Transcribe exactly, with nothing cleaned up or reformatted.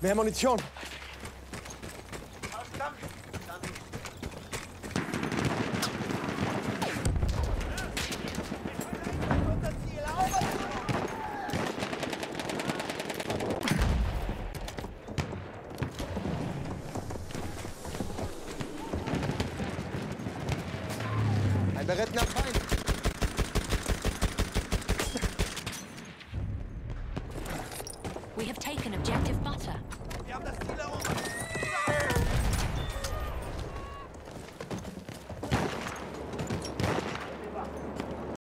Mehr Munition. Ein berittener Feind. We have taken objective butter. Wir haben das Ziel erobert.